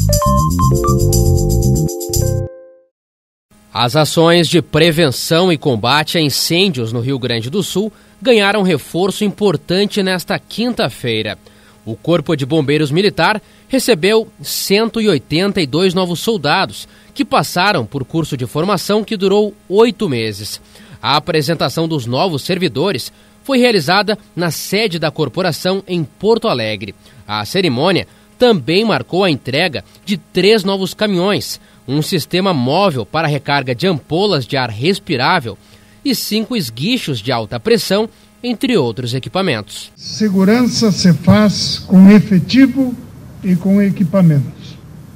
As ações de prevenção e combate a incêndios no Rio Grande do Sul ganharam reforço importante nesta quinta-feira. O Corpo de Bombeiros Militar recebeu 182 novos soldados, que passaram por curso de formação que durou 8 meses. A apresentação dos novos servidores foi realizada na sede da corporação em Porto Alegre. A cerimônia também marcou a entrega de 3 novos caminhões, um sistema móvel para recarga de ampolas de ar respirável e 5 esguichos de alta pressão, entre outros equipamentos. Segurança se faz com efetivo e com equipamentos.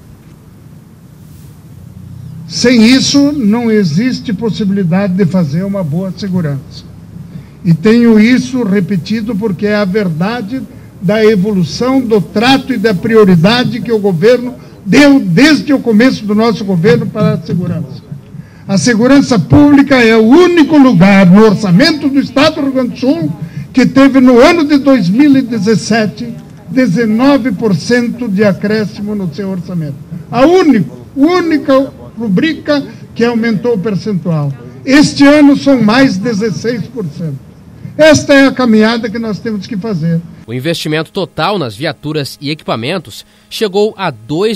Sem isso, não existe possibilidade de fazer uma boa segurança. E tenho isso repetido porque é a verdade da evolução do trato e da prioridade que o governo deu desde o começo do nosso governo para a segurança. A segurança pública é o único lugar no orçamento do Estado do Rio Grande do Sul que teve no ano de 2017 19% de acréscimo no seu orçamento. A única rubrica que aumentou o percentual. Este ano são mais 16%. Esta é a caminhada que nós temos que fazer. O investimento total nas viaturas e equipamentos chegou a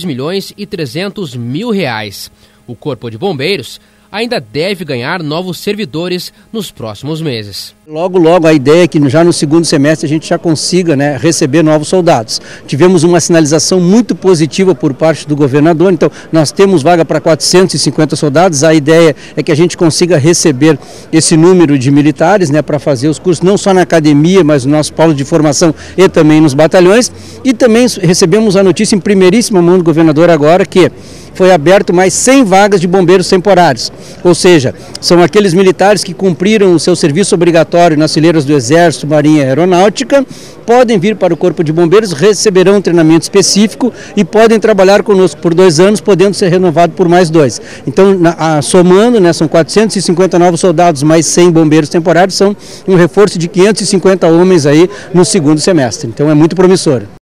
R$2.300.000. O Corpo de Bombeiros ainda deve ganhar novos servidores nos próximos meses. Logo a ideia é que já no segundo semestre a gente já consiga, receber novos soldados. Tivemos uma sinalização muito positiva por parte do governador, então nós temos vaga para 450 soldados. A ideia é que a gente consiga receber esse número de militares para fazer os cursos, não só na academia, mas no nosso polo de formação e também nos batalhões. E também recebemos a notícia em primeiríssima mão do governador agora que foi aberto mais 100 vagas de bombeiros temporários, ou seja, são aqueles militares que cumpriram o seu serviço obrigatório nas fileiras do Exército, Marinha e Aeronáutica, podem vir para o Corpo de Bombeiros, receberão um treinamento específico e podem trabalhar conosco por 2 anos, podendo ser renovado por mais 2. Então, somando, são 450 novos soldados, mais 100 bombeiros temporários, são um reforço de 550 homens aí no segundo semestre. Então, é muito promissor.